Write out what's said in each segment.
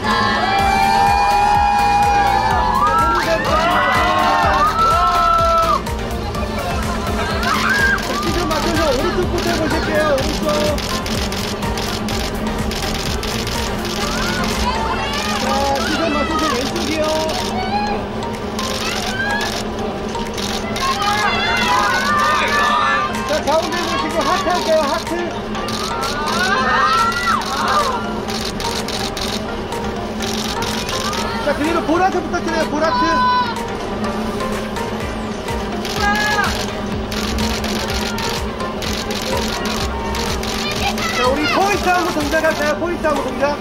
시선 맞춰서 오른쪽부터 해보실게요. 오른쪽. 자, 시선 맞춰서 왼쪽이요. 자, 가운데 보시고 하트 할게요. 하트. 자, 그리고 보라트 부탁드려요. 보라트. 자, 우리 포인트하고 동작할까요? 포인트하고 동작.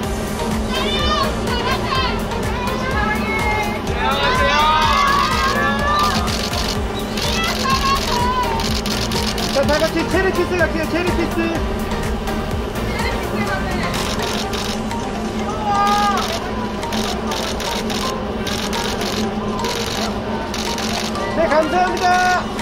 자, 다 같이 체리 피스 갈게요. 체리 피스. 네, 감사합니다.